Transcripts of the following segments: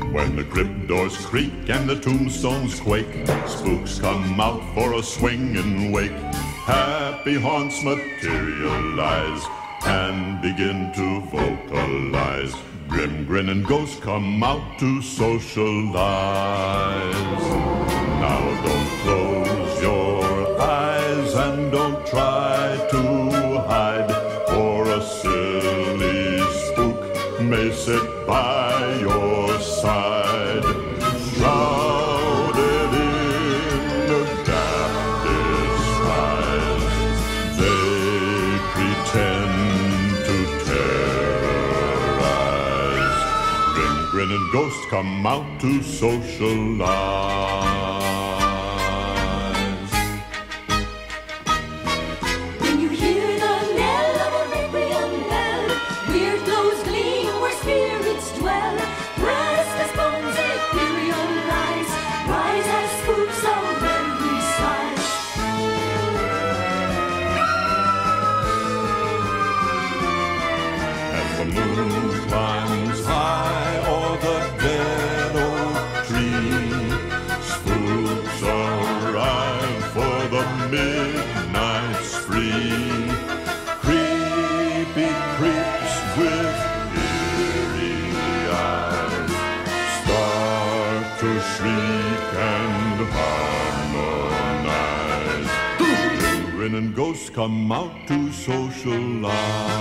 When the crypt doors creak and the tombstones quake, spooks come out for a swing and wake. Happy haunts materialize and begin to vocalize. Grim grinning ghosts come out to socialize. Now don't close your eyes and don't try to hide, for a silly spook may sit by your side. Shrouded in a damp disguise, they pretend to terrorize. Grinning ghosts come out to socialize. When you hear the knell of a requiem bell, weird glows gleam where spirits dwell. Restless bones ethereal rise as spooks of every size. As the moon climbs high o'er the dead oak tree, spooks arrive for the midnight spree. Creepy creeps with eerie eyes start to shriek and harmonize. Grinning ghosts come out to socialize.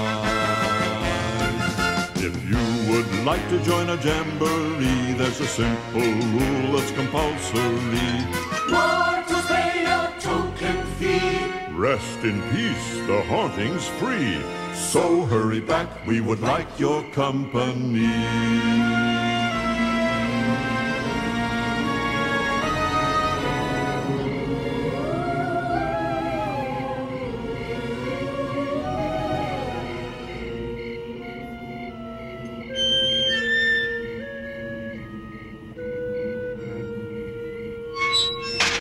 If you would like to join a jamboree, there's a simple rule that's compulsory. Mortals pay a token fee. Rest in peace, the haunting's free. So hurry back, we would like your company.